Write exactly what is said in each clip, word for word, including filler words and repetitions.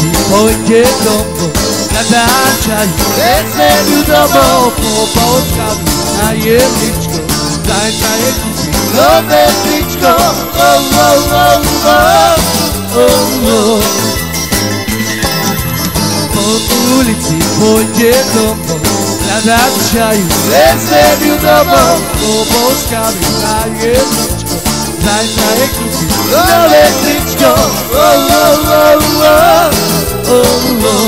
ulici pojde domov, natáčajú veselú domov, popolskami na jedličko, zajtra je kúpi nové tričko. Oh, oh, oh, oh, oh, oh. Po ulici pojde domov, natáčajú veselú domov, popolskami na jedličko, zajtra je kúpi nové tričko. Oh, oh, oh, oh, oh, oh.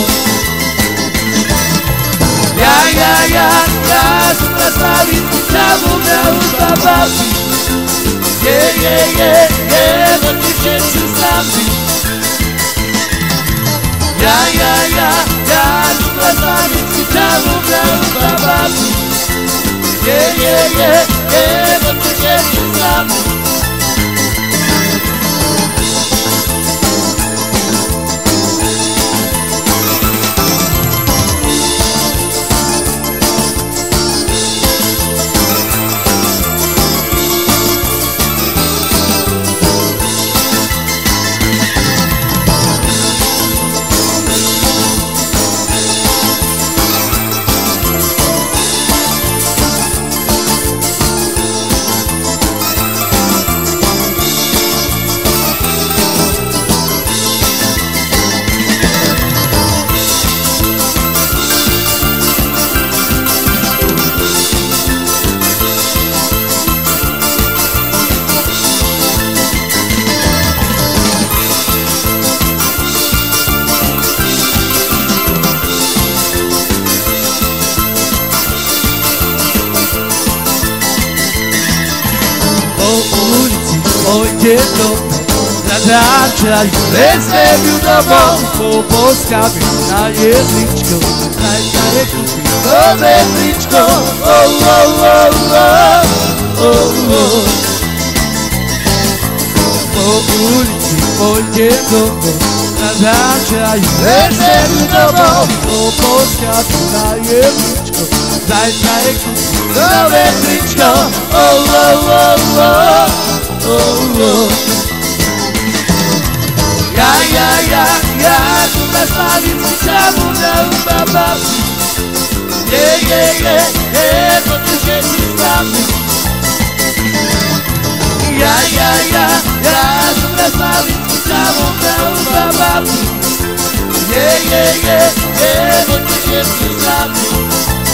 Ja, ja, ja, ja som na slavičku ťavu mňa uzabavci. Je, je, je, je, no ty všetci sami. Ja, ja, ja, ja som na slavičku ťavu mňa uzabavci. Je, je, je, je, no ty všetci sami. Pojde domov, natáčajú veselú domov, popolskami na jedličko, zajtra je kúpi nové tričko. Oh, oh, oh, oh, oh, oh. Po ulici pojde domov, natáčajú veselú domov, popolskami na jedličko, zajtra je kúpi nové tričko. Oh, oh, oh, oh. Oh, oh. Ja, ja, ja, ja som na slavičku ťavu mňa uzabavci. Je, je, je, je, to ty všetci sami. Ja, ja, ja, ja som na slavičku ťavu mňa uzabavci. Je, je, je, je, to ty všetci sami.